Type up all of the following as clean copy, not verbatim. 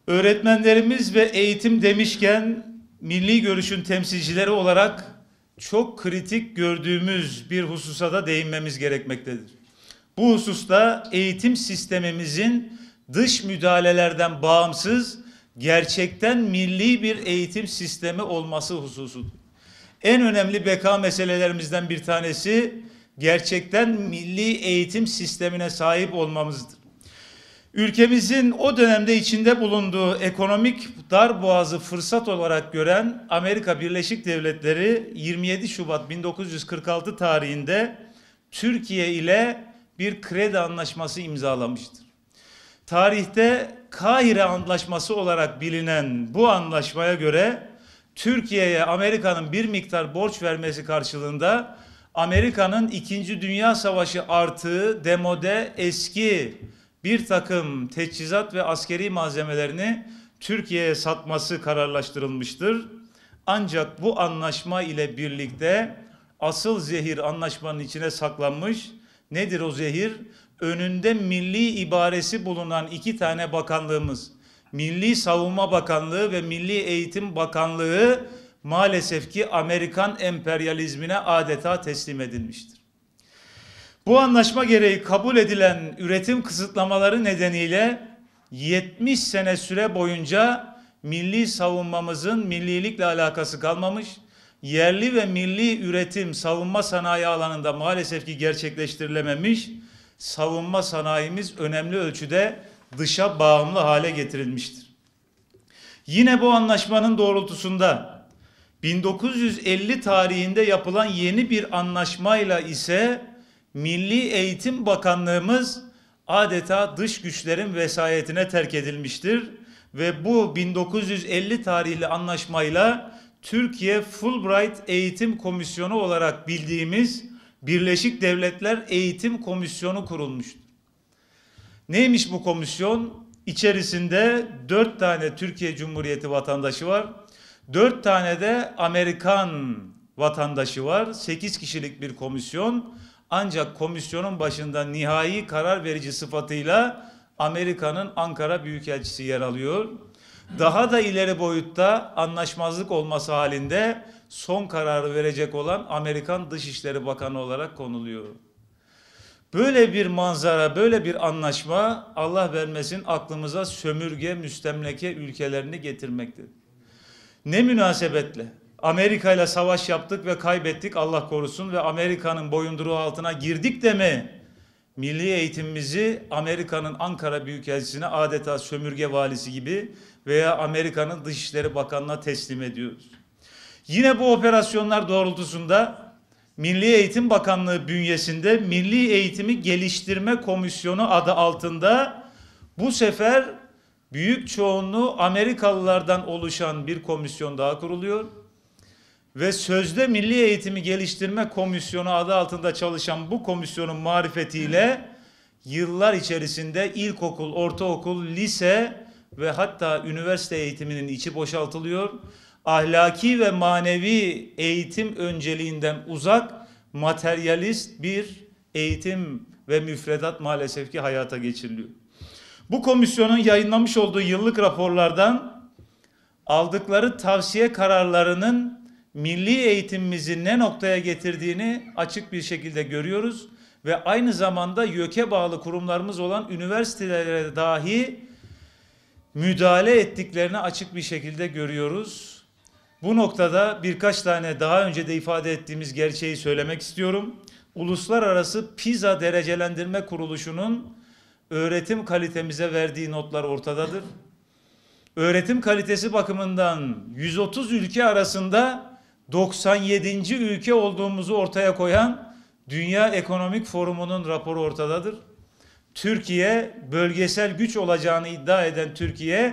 Öğretmenlerimiz ve eğitim demişken milli görüşün temsilcileri olarak çok kritik gördüğümüz bir hususa da değinmemiz gerekmektedir. Bu hususta eğitim sistemimizin dış müdahalelerden bağımsız, gerçekten milli bir eğitim sistemi olması hususudur. En önemli beka meselelerimizden bir tanesi gerçekten milli eğitim sistemine sahip olmamızdır. Ülkemizin o dönemde içinde bulunduğu ekonomik darboğazı fırsat olarak gören Amerika Birleşik Devletleri 27 Şubat 1946 tarihinde Türkiye ile bir kredi anlaşması imzalamıştır. Tarihte Kahire Antlaşması olarak bilinen bu anlaşmaya göre Türkiye'ye Amerika'nın bir miktar borç vermesi karşılığında Amerika'nın 2. Dünya Savaşı artığı demode eski bir takım teçhizat ve askeri malzemelerini Türkiye'ye satması kararlaştırılmıştır. Ancak bu anlaşma ile birlikte asıl zehir anlaşmanın içine saklanmış. Nedir o zehir? Önünde milli ibaresi bulunan 2 tane bakanlığımız, Milli Savunma Bakanlığı ve Milli Eğitim Bakanlığı maalesef ki Amerikan emperyalizmine adeta teslim edilmiştir. Bu anlaşma gereği kabul edilen üretim kısıtlamaları nedeniyle 70 sene süre boyunca milli savunmamızın millilikle alakası kalmamış, yerli ve milli üretim savunma sanayi alanında maalesef ki gerçekleştirilememiş, savunma sanayimiz önemli ölçüde dışa bağımlı hale getirilmiştir. Yine bu anlaşmanın doğrultusunda 1950 tarihinde yapılan yeni bir anlaşmayla ise Milli Eğitim Bakanlığımız adeta dış güçlerin vesayetine terk edilmiştir ve bu 1950 tarihli anlaşmayla Türkiye Fulbright Eğitim Komisyonu olarak bildiğimiz Birleşik Devletler Eğitim Komisyonu kurulmuştur. Neymiş bu komisyon? İçerisinde 4 tane Türkiye Cumhuriyeti vatandaşı var. 4 tane de Amerikan vatandaşı var. 8 kişilik bir komisyon. Ancak komisyonun başında nihai karar verici sıfatıyla Amerika'nın Ankara Büyükelçisi yer alıyor. Daha da ileri boyutta anlaşmazlık olması halinde son kararı verecek olan Amerikan Dışişleri Bakanı olarak konuluyor. Böyle bir manzara, böyle bir anlaşma Allah vermesin aklımıza sömürge, müstemleke ülkelerini getirmektedir. Ne münasebetle Amerika ile savaş yaptık ve kaybettik Allah korusun ve Amerika'nın boyunduruğu altına girdik de mi milli eğitimimizi Amerika'nın Ankara Büyükelçisi'ne adeta sömürge valisi gibi veya Amerika'nın Dışişleri Bakanlığı'na teslim ediyoruz. Yine bu operasyonlar doğrultusunda Milli Eğitim Bakanlığı bünyesinde Milli Eğitimi Geliştirme Komisyonu adı altında bu sefer büyük çoğunluğu Amerikalılardan oluşan bir komisyon daha kuruluyor. Ve sözde Milli Eğitimi Geliştirme Komisyonu adı altında çalışan bu komisyonun marifetiyle yıllar içerisinde ilkokul, ortaokul, lise ve hatta üniversite eğitiminin içi boşaltılıyor. Ahlaki ve manevi eğitim önceliğinden uzak, materyalist bir eğitim ve müfredat maalesef ki hayata geçiriliyor. Bu komisyonun yayınlamış olduğu yıllık raporlardan aldıkları tavsiye kararlarının milli eğitimimizi ne noktaya getirdiğini açık bir şekilde görüyoruz ve aynı zamanda YÖK'e bağlı kurumlarımız olan üniversitelere dahi müdahale ettiklerini açık bir şekilde görüyoruz. Bu noktada birkaç tane daha önce de ifade ettiğimiz gerçeği söylemek istiyorum. Uluslararası PISA Derecelendirme Kuruluşu'nun öğretim kalitemize verdiği notlar ortadadır. Öğretim kalitesi bakımından 130 ülke arasında 97. ülke olduğumuzu ortaya koyan Dünya Ekonomik Forumu'nun raporu ortadadır. Türkiye, bölgesel güç olacağını iddia eden Türkiye,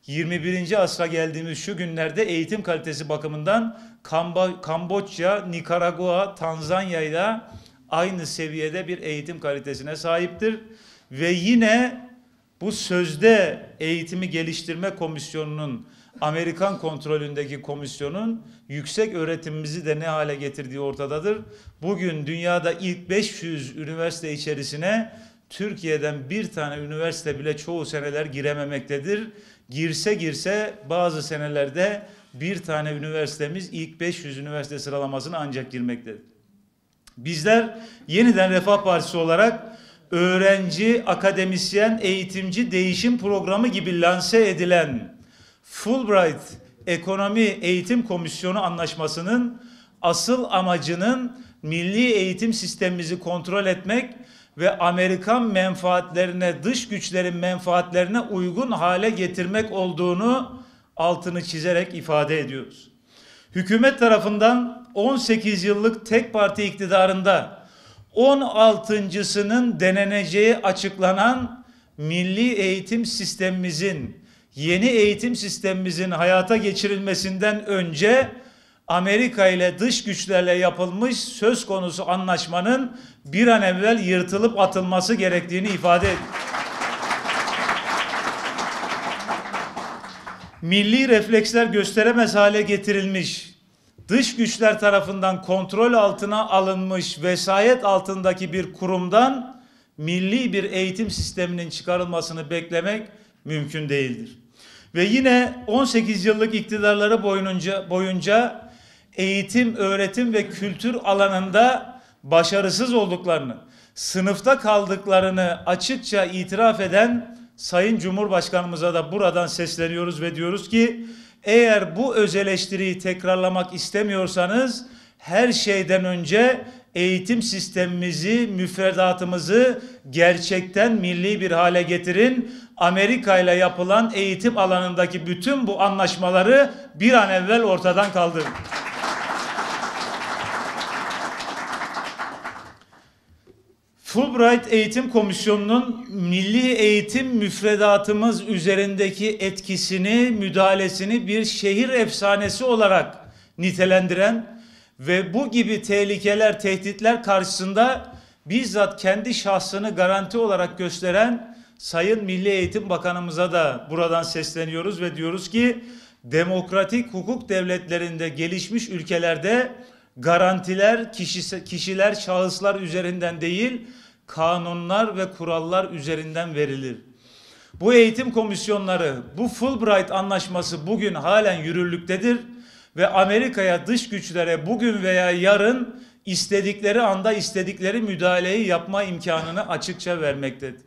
21. asra geldiğimiz şu günlerde eğitim kalitesi bakımından Kamboçya, Nikaragua, Tanzanya ile aynı seviyede bir eğitim kalitesine sahiptir. Ve yine bu sözde Eğitimi Geliştirme Komisyonu'nun Amerikan kontrolündeki komisyonun yüksek öğretimimizi de ne hale getirdiği ortadadır. Bugün dünyada ilk 500 üniversite içerisine Türkiye'den bir tane üniversite bile çoğu seneler girememektedir. girse bazı senelerde bir tane üniversitemiz ilk 500 üniversite sıralamasına ancak girmektedir. Bizler yeniden Refah Partisi olarak öğrenci, akademisyen, eğitimci değişim programı gibi lanse edilen Fulbright Ekonomi Eğitim Komisyonu Anlaşması'nın asıl amacının milli eğitim sistemimizi kontrol etmek ve Amerikan menfaatlerine, dış güçlerin menfaatlerine uygun hale getirmek olduğunu altını çizerek ifade ediyoruz. Hükümet tarafından 18 yıllık tek parti iktidarında 16.sının deneneceği açıklanan milli eğitim sistemimizin, yeni eğitim sistemimizin hayata geçirilmesinden önce Amerika ile dış güçlerle yapılmış söz konusu anlaşmanın bir an evvel yırtılıp atılması gerektiğini ifade ediyor. Milli refleksler gösteremez hale getirilmiş, dış güçler tarafından kontrol altına alınmış vesayet altındaki bir kurumdan milli bir eğitim sisteminin çıkarılmasını beklemek mümkün değildir. Ve yine 18 yıllık iktidarları boyunca eğitim, öğretim ve kültür alanında başarısız olduklarını, sınıfta kaldıklarını açıkça itiraf eden Sayın Cumhurbaşkanımıza da buradan sesleniyoruz ve diyoruz ki eğer bu öz eleştiriyi tekrarlamak istemiyorsanız her şeyden önce eğitim sistemimizi, müfredatımızı gerçekten milli bir hale getirin. Amerika ile yapılan eğitim alanındaki bütün bu anlaşmaları bir an evvel ortadan kaldırın. Fulbright Eğitim Komisyonu'nun milli eğitim müfredatımız üzerindeki etkisini, müdahalesini bir şehir efsanesi olarak nitelendiren ve bu gibi tehlikeler, tehditler karşısında bizzat kendi şahsını garanti olarak gösteren Sayın Milli Eğitim Bakanımıza da buradan sesleniyoruz ve diyoruz ki demokratik hukuk devletlerinde, gelişmiş ülkelerde garantiler kişiler, şahıslar üzerinden değil, kanunlar ve kurallar üzerinden verilir. Bu eğitim komisyonları, bu Fulbright anlaşması bugün halen yürürlüktedir ve Amerika'ya, dış güçlere bugün veya yarın istedikleri anda istedikleri müdahaleyi yapma imkanını açıkça vermektedir.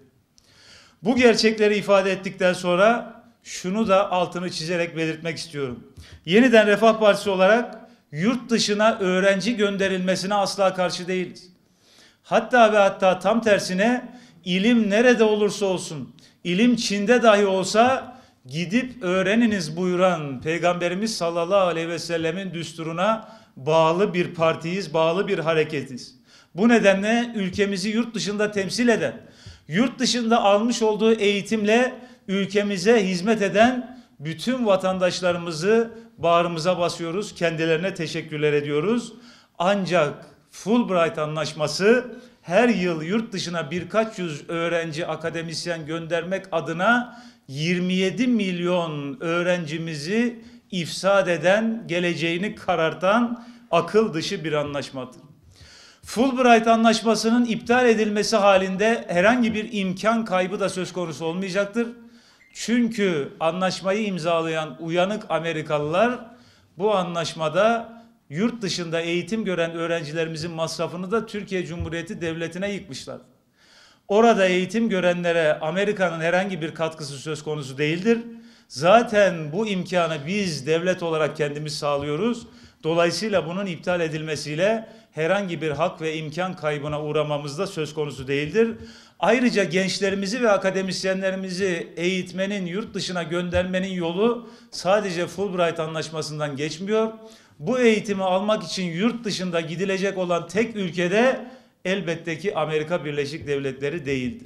Bu gerçekleri ifade ettikten sonra şunu da altını çizerek belirtmek istiyorum. Yeniden Refah Partisi olarak yurt dışına öğrenci gönderilmesine asla karşı değiliz. Hatta ve hatta tam tersine ilim nerede olursa olsun, ilim Çin'de dahi olsa gidip öğreniniz buyuran Peygamberimiz sallallahu aleyhi ve sellemin düsturuna bağlı bir partiyiz, bağlı bir hareketiz. Bu nedenle ülkemizi yurt dışında temsil eden, yurt dışında almış olduğu eğitimle ülkemize hizmet eden bütün vatandaşlarımızı bağrımıza basıyoruz, kendilerine teşekkürler ediyoruz. Ancak Fulbright Anlaşması her yıl yurt dışına birkaç yüz öğrenci, akademisyen göndermek adına 27 milyon öğrencimizi ifsad eden, geleceğini karartan akıl dışı bir anlaşmadır. Fulbright Anlaşması'nın iptal edilmesi halinde herhangi bir imkan kaybı da söz konusu olmayacaktır. Çünkü anlaşmayı imzalayan uyanık Amerikalılar bu anlaşmada yurt dışında eğitim gören öğrencilerimizin masrafını da Türkiye Cumhuriyeti Devleti'ne yıkmışlar. Orada eğitim görenlere Amerika'nın herhangi bir katkısı söz konusu değildir. Zaten bu imkanı biz devlet olarak kendimiz sağlıyoruz. Dolayısıyla bunun iptal edilmesiyle herhangi bir hak ve imkan kaybına uğramamız da söz konusu değildir. Ayrıca gençlerimizi ve akademisyenlerimizi eğitmenin, yurt dışına göndermenin yolu sadece Fulbright Anlaşması'ndan geçmiyor. Bu eğitimi almak için yurt dışında gidilecek olan tek ülkede elbette ki Amerika Birleşik Devletleri değildir.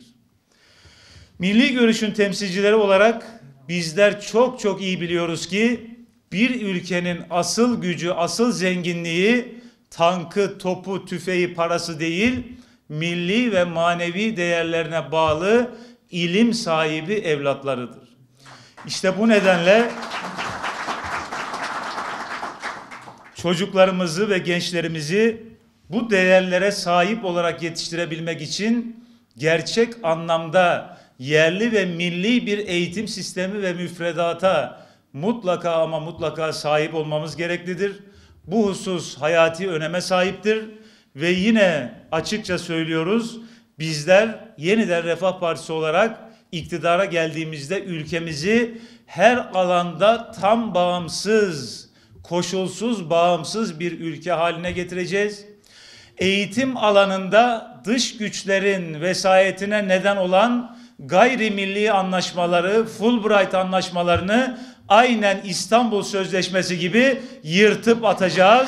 Milli görüşün temsilcileri olarak bizler çok iyi biliyoruz ki bir ülkenin asıl gücü, asıl zenginliği tankı, topu, tüfeği, parası değil, milli ve manevi değerlerine bağlı ilim sahibi evlatlarıdır. İşte bu nedenle çocuklarımızı ve gençlerimizi bu değerlere sahip olarak yetiştirebilmek için gerçek anlamda yerli ve milli bir eğitim sistemi ve müfredata mutlaka ama mutlaka sahip olmamız gereklidir. Bu husus hayati öneme sahiptir ve yine açıkça söylüyoruz, bizler yeniden Refah Partisi olarak iktidara geldiğimizde ülkemizi her alanda tam bağımsız, koşulsuz bağımsız bir ülke haline getireceğiz. Eğitim alanında dış güçlerin vesayetine neden olan gayrimilli anlaşmaları, Fulbright anlaşmalarını aynen İstanbul Sözleşmesi gibi yırtıp atacağız.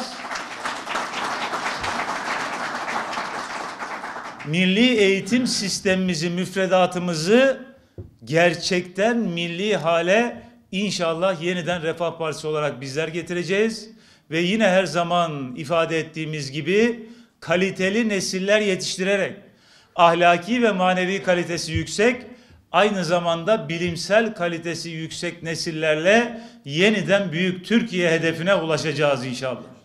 Milli eğitim sistemimizi, müfredatımızı gerçekten milli hale inşallah yeniden Refah Partisi olarak bizler getireceğiz. Ve yine her zaman ifade ettiğimiz gibi kaliteli nesiller yetiştirerek, ahlaki ve manevi kalitesi yüksek, aynı zamanda bilimsel kalitesi yüksek nesillerle yeniden büyük Türkiye hedefine ulaşacağız inşallah.